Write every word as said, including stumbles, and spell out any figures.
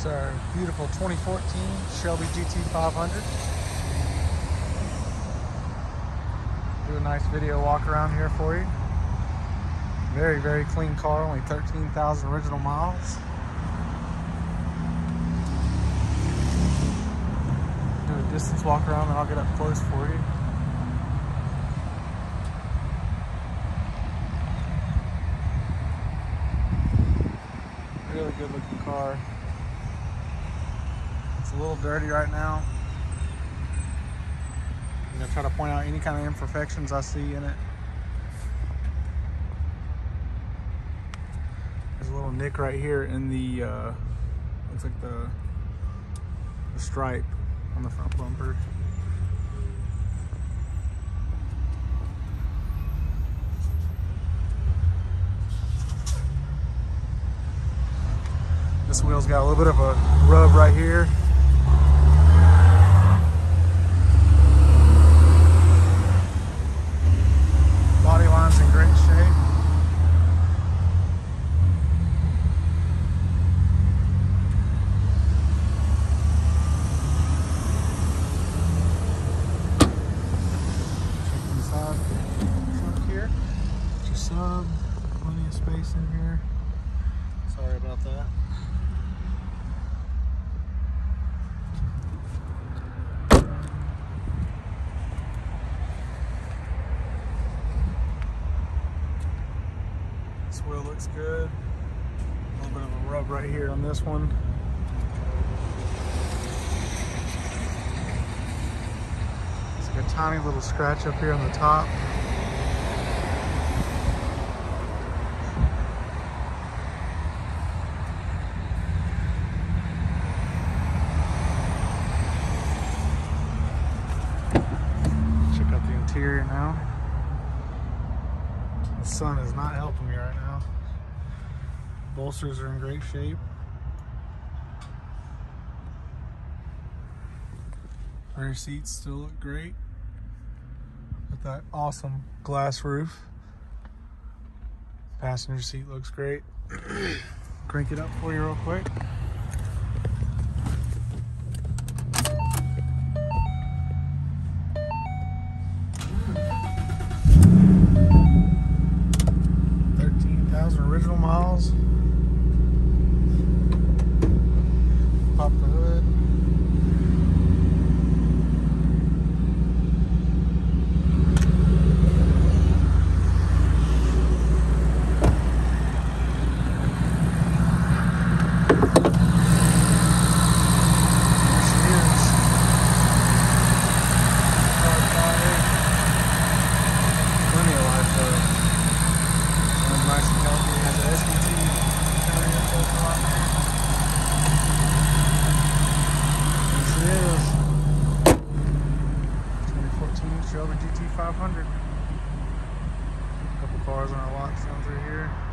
It's our beautiful twenty fourteen Shelby G T five hundred. Do a nice video walk around here for you. Very, very clean car, only thirteen thousand original miles. Do a distance walk around and I'll get up close for you. Really good looking car. It's a little dirty right now. I'm gonna try to point out any kind of imperfections I see in it. There's a little nick right here in the, uh, looks like the, the stripe on the front bumper. This wheel's got a little bit of a rub right here. Body line's in great shape. Check inside the trunk here. It's your sub, plenty of space in here. Sorry about that. This wheel looks good. A little bit of a rub right here on this one. It's like a tiny little scratch up here on the top. Check out the interior now. The sun is not helping me right now. Bolsters are in great shape. Rear seats still look great with that awesome glass roof. Passenger seat looks great. Crank it up for you real quick. thirteen thousand original miles. Pop the hood. Nice and healthy. It has an S V T coming in so far. This is twenty fourteen Shelby G T five hundred. A couple cars on our lot down through here.